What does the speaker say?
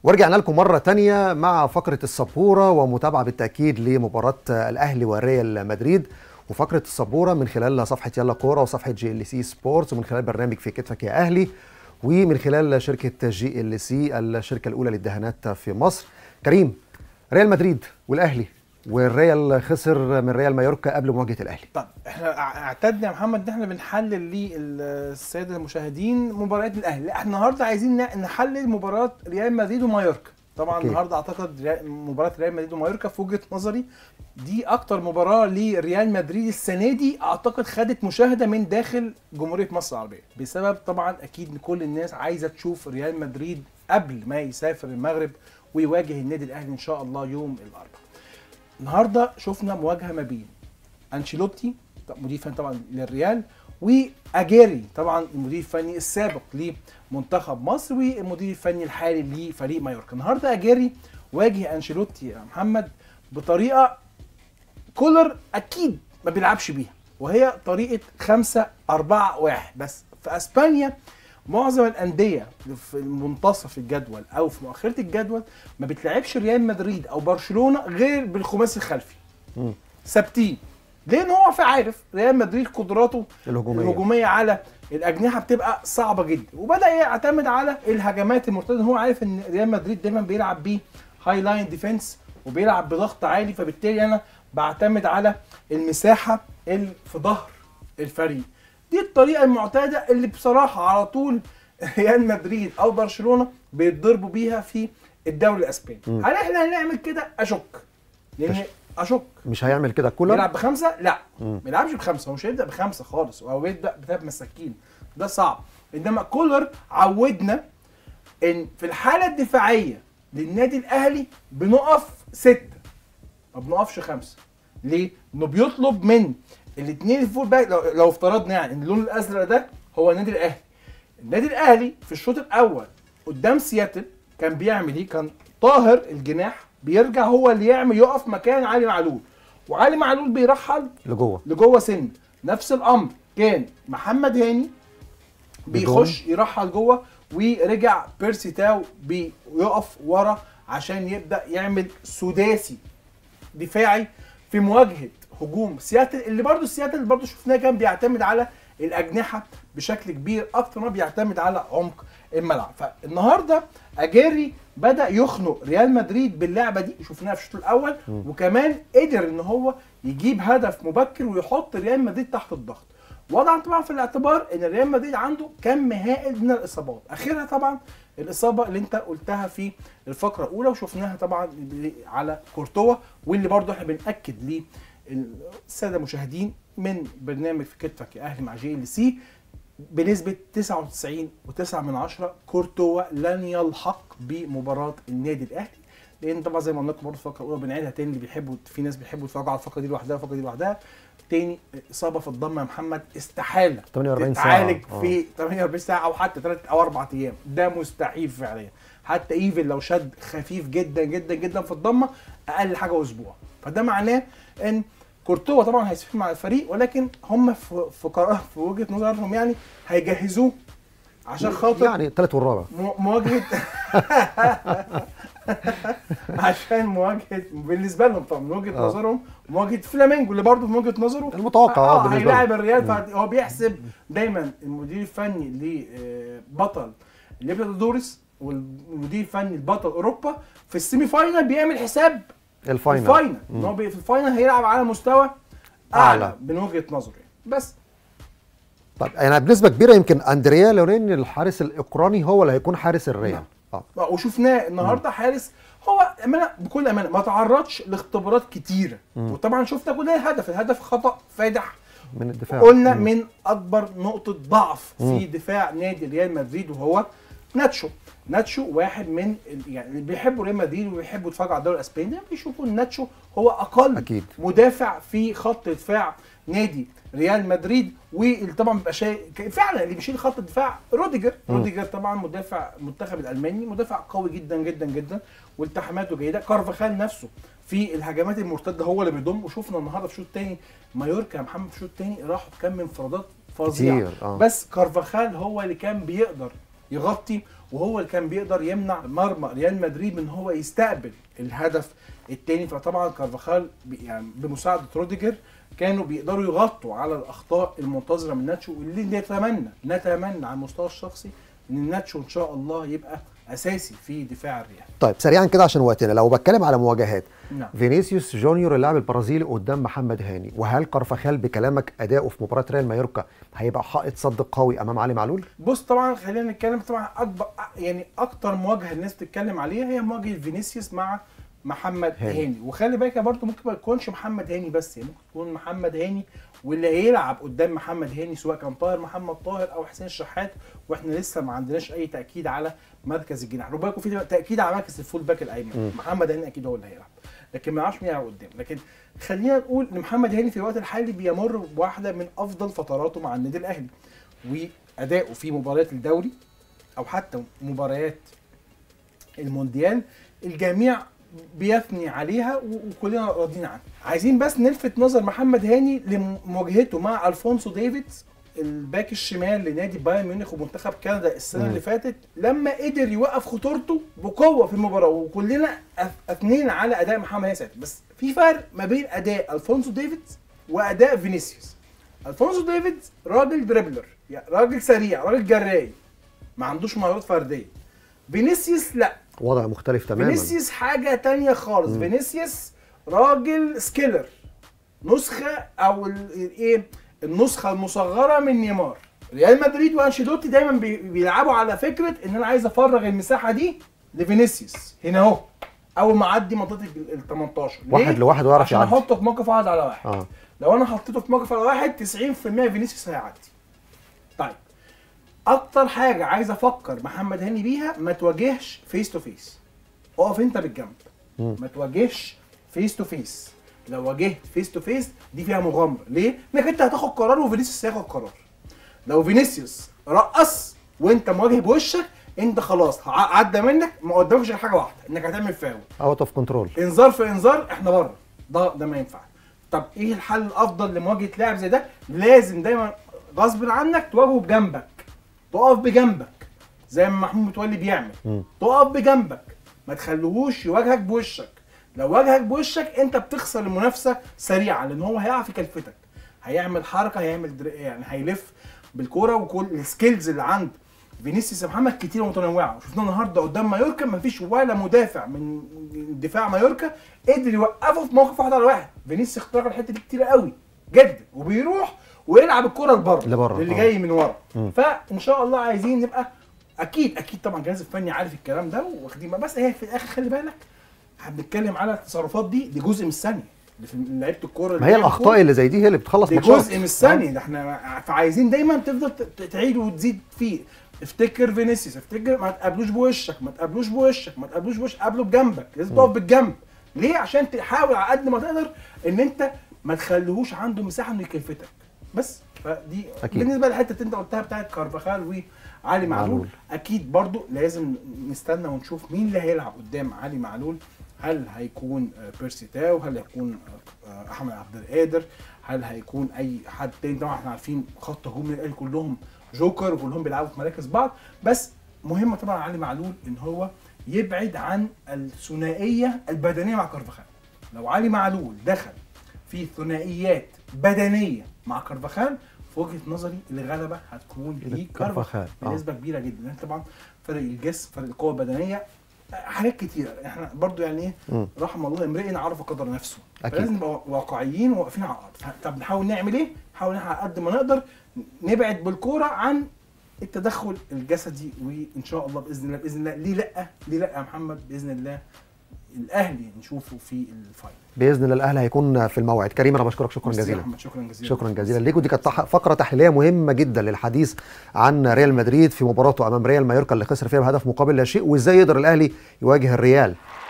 ورجعنا لكم مرة تانية مع فقرة السبورة ومتابعة بالتأكيد لمباراة الأهلي وريال مدريد. وفقرة السبورة من خلال صفحة يلا كورة وصفحة GLC سبورتس، ومن خلال برنامج في كتفك يا أهلي، ومن خلال شركة GLC الشركة الأولى للدهانات في مصر. كريم، ريال مدريد والأهلي، والريال خسر من ريال مايوركا قبل مواجهة الأهلي. طب احنا اعتدنا يا محمد ان احنا بنحلل للسادة المشاهدين مباريات الأهلي. احنا النهارده عايزين نحلل مباراة ريال مدريد ومايوركا. طبعا النهارده اعتقد مباراة ريال مدريد ومايوركا في وجهة نظري دي اكتر مباراة لريال مدريد السنة دي، اعتقد خدت مشاهدة من داخل جمهورية مصر العربية، بسبب طبعا اكيد كل الناس عايزة تشوف ريال مدريد قبل ما يسافر المغرب ويواجه النادي الأهلي ان شاء الله يوم الاربعاء. النهارده شفنا مواجهة ما بين أنشيلوتي مدير فني طبعا للريال، واجيري طبعا المدير الفني السابق لمنتخب مصر والمدير الفني الحالي لفريق مايوركا. النهارده اجيري واجه انشيلوتي يا محمد بطريقه كولر اكيد ما بيلعبش بيها، وهي طريقه 5-4-1. بس في اسبانيا معظم الانديه في منتصف الجدول او في مؤخره الجدول ما بتلعبش ريال مدريد او برشلونه غير بالخماسي الخلفي ثابتين، لان هو عارف ريال مدريد قدراته الهجوميه على الاجنحه بتبقى صعبه جدا، وبدا يعتمد على الهجمات المرتده. هو عارف ان ريال مدريد دايما بيلعب بيه هاي لاين ديفense وبيلعب بضغط عالي، فبالتالي انا بعتمد على المساحه اللي في ظهر الفريق. دي الطريقه المعتاده اللي بصراحه على طول ريال مدريد او برشلونه بيتضربوا بيها في الدوري الاسباني. هل احنا هنعمل كده؟ اشك، لان مش هيعمل كده كولر. يلعب بخمسه؟ لا، ما يلعبش بخمسه، هو مش هيبدا بخمسه خالص، او يبدا بثلاث مساكين، ده صعب. انما كولر عودنا ان في الحاله الدفاعيه للنادي الاهلي بنقف 6، ما بنقفش 5. ليه؟ انه بيطلب من الاثنين الفول باك. لو افترضنا يعني ان اللون الازرق ده هو النادي الاهلي، النادي الاهلي في الشوط الاول قدام سياتل كان بيعمل ايه؟ كان طاهر الجناح بيرجع هو اللي يقف مكان علي معلول، وعلي معلول بيرحل لجوه سن. نفس الامر كان محمد هاني بيخش يرحل جوه، ورجع بيرسي تاو بيقف ورا عشان يبدا يعمل سداسي دفاعي في مواجهه هجوم سياتل، اللي برضو سياتل برضو شفناه كان بيعتمد على الاجنحه بشكل كبير اكتر ما بيعتمد على عمق الملعب. فالنهارده اجيري بدا يخنق ريال مدريد باللعبه دي، شفناها في الشوط الاول، وكمان قدر ان هو يجيب هدف مبكر ويحط ريال مدريد تحت الضغط. وضعا طبعا في الاعتبار ان ريال مدريد عنده كم هائل من الاصابات، اخرها طبعا الاصابه اللي انت قلتها في الفقره الاولى وشفناها طبعا على كورتوا، واللي برضو احنا بناكد للساده المشاهدين من برنامج في كتفك يا اهلي مع GLC بنسبه 99.9 كورتوا لن يلحق بمباراه النادي الاهلي، لان طبعا زي ما قلنا لكم برضه في الفقره الاولى بنعيدها تاني، اللي بيحبوا في ناس بيحبوا يتفرجوا على الفقره دي لوحدها والفقره دي لوحدها. تاني، اصابه في الضمه يا محمد استحاله 48 ساعه تتعالج في 48 ساعه او حتى 3 أو 4 ايام، ده مستحيل فعليا. حتى ايفن لو شد خفيف جدا جدا جدا في الضمه اقل حاجه اسبوع، فده معناه ان كورتوا طبعا هيسافر مع الفريق، ولكن هم في وجهه نظرهم يعني هيجهزوه عشان خاطر يعني الثالث والرابع مواجهه عشان مواجهه بالنسبه لهم طبعا من وجهه نظرهم مواجهه فلامينجو اللي برضه من وجهه نظره المتوقع هيلاعب الريال. فهو بيحسب دايما المدير الفني لبطل ليبرتادوريس والمدير الفني لبطل اوروبا في السيمي فاينال بيعمل حساب الفاينل ان هو في الفاينل هيلعب على مستوى اعلى من وجهه نظره يعني. بس طب انا بنسبه كبيره يمكن اندريا لورين الحارس الاوكراني هو اللي هيكون حارس الريال. وشفناه النهارده حارس هو امانه بكل امانه ما تعرضش لاختبارات كتيره، وطبعا شفنا كل الهدف خطا فادح من الدفاع، قلنا من اكبر نقطه ضعف في دفاع نادي ريال مدريد، وهو ناتشو واحد من يعني اللي بيحبوا ريال مدريد وبيحبوا يتفرجوا على الدوري الاسباني بيشوفوا ان ناتشو هو اقل أكيد مدافع في خط دفاع نادي ريال مدريد، وطبعا بيبقى فعلا اللي بيشيل خط الدفاع روديجر طبعا مدافع المنتخب الالماني، مدافع قوي جدا جدا جدا والتحاماته جيده. كارفاخال نفسه في الهجمات المرتده هو اللي بيضم، وشفنا النهارده في الشوط الثاني مايوركا يا محمد في الشوط الثاني راحوا بكم انفرادات فظيعه، بس كارفاخال هو اللي كان بيقدر يغطي، وهو اللي كان بيقدر يمنع مرمى ريال مدريد من هو يستقبل الهدف الثاني. فطبعا كارفاخال يعني بمساعده روديجر كانوا بيقدروا يغطوا على الاخطاء المنتظره من ناتشو، واللي نتمنى على المستوى الشخصي ان ناتشو ان شاء الله يبقى اساسي في دفاع الريال. طيب سريعا كده عشان وقتنا، لو بتكلم على مواجهات نعم. فينيسيوس جونيور اللاعب البرازيلي قدام محمد هاني، وهل كارفاخال بكلامك اداؤه في مباراه ريال مايوركا هيبقى حائط صد قوي امام علي معلول؟ بص طبعا خلينا نتكلم، طبعا اكتر مواجهه الناس تتكلم عليها هي مواجهه فينيسيوس مع محمد هاني. وخلي بالك برضو ممكن ما يكونش محمد هاني بس، يعني ممكن يكون محمد هاني واللي هيلعب قدام محمد هاني سواء كان طاهر محمد طاهر او حسين الشحات، واحنا لسه ما عندناش اي تاكيد على مركز الجناح. ربما يكون في تاكيد على مركز الفول باك الايمن، محمد هاني اكيد هو اللي هيلعب، لكن ما نعرفش مين هيلعب قدام. لكن خلينا نقول ان محمد هاني في الوقت الحالي بيمر بواحده من افضل فتراته مع النادي الاهلي، واداؤه في مباريات الدوري او حتى مباريات المونديال الجميع بيثني عليها وكلنا راضيين عنها. عايزين بس نلفت نظر محمد هاني لمواجهته مع الفونسو ديفيدز الباك الشمال لنادي بايرن ميونخ ومنتخب كندا السنه اللي فاتت، لما قدر يوقف خطورته بقوه في المباراه، وكلنا اثنينا على اداء محمد هاني ساعتها. بس في فرق ما بين اداء الفونسو ديفيدز واداء فينيسيوس. الفونسو ديفيدز راجل دريبلر، يعني راجل سريع، راجل جراي، ما عندوش مهارات فرديه. فينيسيوس لا، وضع مختلف تماما. فينيسيوس حاجه تانية خالص. فينيسيوس راجل سكيلر، نسخه او ايه النسخه المصغره من نيمار. ريال مدريد وانشيلوتي دايما بيلعبوا على فكره ان انا عايز افرغ المساحه دي لفينيسيوس هنا اهو اول ما اعدي منطقه ال 18 واحد لواحد ويعرف عشان يعدي، احطه في موقف واحد على واحد. لو انا حطيته في موقف على واحد 90% فينيسيوس هيعدي. طيب اكتر حاجه عايز افكر محمد هاني بيها، ما تواجهش فيس تو فيس، اقف انت بالجنب، ما تواجهش فيس تو فيس. لو واجهت فيس تو فيس دي فيها مغامره. ليه؟ انك انت هتاخد قرار وفينيسيوس هياخد قرار. لو فينيسيوس رقص وانت مواجه بوشك، انت خلاص عدى منك، ما قدامكش غير حاجه واحده، انك هتعمل فاول اوت اوف كنترول، انذار في انذار، احنا بره، ده ما ينفعش. طب ايه الحل الافضل لمواجهه لاعب زي ده؟ لازم دايما غصب عنك تواجهه بجنبك، تقف بجنبك زي ما محمود متولي بيعمل، تقف بجنبك، ما تخليهوش يواجهك بوشك. لو واجهك بوشك انت بتخسر المنافسه سريعا، لان هو هيعرف يكلفتك، هيعمل حركه، يعني هيلف بالكوره. وكل السكيلز اللي عند فينيسيوس محمد كتير ومتنوعه، وشفنا النهارده قدام مايوركا مفيش ولا مدافع من دفاع مايوركا قدر يوقفه في موقف واحد على واحد. فينيسيوس اخترق الحته دي كتير قوي جدا، وبيروح ويلعب الكره لبره اللي جاي من ورا. فان شاء الله عايزين نبقى اكيد طبعا الجهاز الفني عارف الكلام ده واخدين، بس هي في الاخر خلي بالك هنتكلم على التصرفات دي جزء من الثانيه في لعيبه الكوره. ما هي الاخطاء اللي زي دي هي اللي بتخلص ماتشات، دي جزء من الثانيه. ده احنا فعايزين دايما تفضل تعيد وتزيد فيه. افتكر فينيسيوس، افتكر ما تقابلوش بوشك، قابله بجنبك، لازم تقف بالجنب. ليه؟ عشان تحاول على قد ما تقدر ان انت ما تخليهوش عنده مساحه انه يكلفتك. بس فدي أكيد. بالنسبه للحته اللي انت قلتها بتاعت كارفاخال وعلي معلول، اكيد برضو لازم نستنى ونشوف مين اللي هيلعب قدام علي معلول. هل هيكون بيرسي تاو؟ هل هيكون احمد عبد القادر؟ هل هيكون اي حد تاني؟ طبعا احنا عارفين خط هجوم الاهلي كلهم جوكر وكلهم بيلعبوا في مراكز بعض، بس مهمه طبعا علي معلول ان هو يبعد عن الثنائيه البدنيه مع كارفاخال. لو علي معلول دخل في ثنائيات بدنيه مع كارفاخال، في وجهه نظري الغلبه هتكون لكارفاخال بنسبه كبيره جدا. يعني طبعا فرق الجسم، فرق القوه البدنيه، حاجات كتيره. احنا برضو يعني ايه، رحم الله امرئ عرف قدر نفسه. لازم نبقى واقعيين وواقفين على الارض. طب نحاول نعمل ايه؟ نحاول على قد ما نقدر نبعد بالكوره عن التدخل الجسدي، وان شاء الله باذن الله ليه لا يا محمد، باذن الله الاهلي نشوفه في الفاينل باذن الله. الاهلي هيكون في الموعد. كريم انا بشكرك شكرا جزيلا. شكرا جزيلا ليك. ودي كانت فقره تحليليه مهمه جدا للحديث عن ريال مدريد في مباراته امام ريال مايوركا اللي خسر فيها بهدف مقابل لا شيء، وازاي يقدر الاهلي يواجه الريال